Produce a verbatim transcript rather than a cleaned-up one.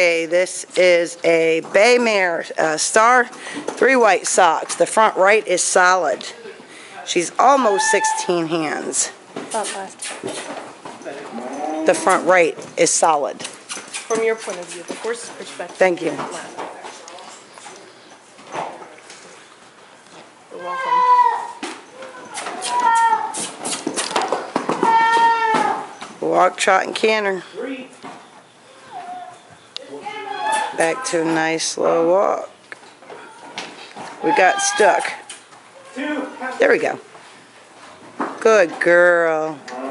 Okay, this is a bay mare, uh, star, three white socks. The front right is solid. She's almost sixteen hands. The front right is solid. From your point of view, the horse's perspective. Thank you. You're welcome. Walk, trot, and canter. Back to a nice slow walk. We got stuck. There we go. Good girl.